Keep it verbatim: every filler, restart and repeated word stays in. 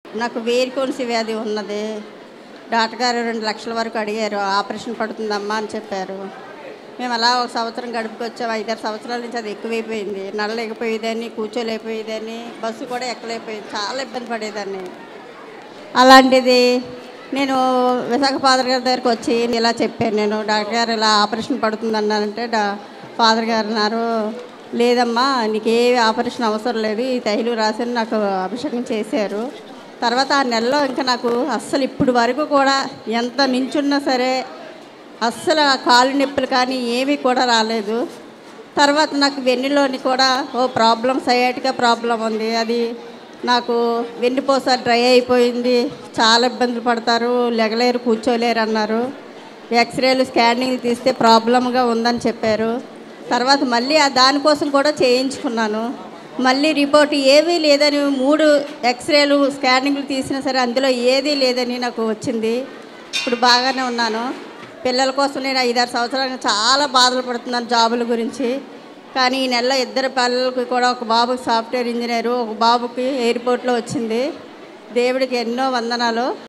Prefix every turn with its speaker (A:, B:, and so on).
A: నాకు వేరుకోన్సి వ్యాధి ఉన్నది. డాక్టర్ గారు రెండు లక్షల వరకు అడిగారు. ఆపరేషన్ పడుతుందమ్మా అని చెప్పారు. మేము అలా ఒక సంవత్సరం గడుపుకొచ్చాము. ఐదారు సంవత్సరాల నుంచి అది ఎక్కువైపోయింది. నడలేకపోయేదాన్ని, కూర్చోలేకపోయేదాన్ని, బస్సు కూడా ఎక్కలేకపోయేది. చాలా ఇబ్బంది పడేదాన్ని. అలాంటిది నేను విశాఖ ఫాదర్ గారి దగ్గరికి వచ్చి ఇలా చెప్పాను. నేను డాక్టర్ గారు ఇలా ఆపరేషన్ పడుతుందన్నారంటే డా ఫాదర్ గారు అన్నారు, లేదమ్మా నీకు ఏ ఆపరేషన్ అవసరం లేదు, ఈ తైలు రాసి నాకు అభిషేకం చేశారు. తర్వాత ఆ నెలలో ఇంకా నాకు అస్సలు ఇప్పుడు వరకు కూడా ఎంత నించున్నా సరే అస్సలు ఆ కాలు నొప్పులు కానీ ఏమీ కూడా రాలేదు. తర్వాత నాకు వెన్నులోని కూడా ఓ ప్రాబ్లం, సయాటికా ప్రాబ్లం ఉంది. అది నాకు వెన్నుపూస డ్రై అయిపోయింది, చాలా ఇబ్బందులు పడతారు, లెగలేరు, కూర్చోలేరు అన్నారు. ఎక్స్రేలు స్కానింగ్లు తీస్తే ప్రాబ్లంగా ఉందని చెప్పారు. తర్వాత మళ్ళీ ఆ దానికోసం కూడా చేయించుకున్నాను. మళ్ళీ రిపోర్ట్ ఏమీ లేదని మూడు ఎక్స్రేలు స్కానింగ్లు తీసినా సరే అందులో ఏదీ లేదని నాకు వచ్చింది. ఇప్పుడు బాగానే ఉన్నాను. పిల్లల కోసం నేను ఐదారు సంవత్సరాలు చాలా బాధలు పడుతున్నాను జాబుల గురించి. కానీ ఈ నెలలో ఇద్దరు పిల్లలకి కూడా, ఒక బాబుకి సాఫ్ట్వేర్ ఇంజనీరు, ఒక బాబుకి ఎయిర్పోర్ట్లో వచ్చింది. దేవుడికి ఎన్నో వందనాలు.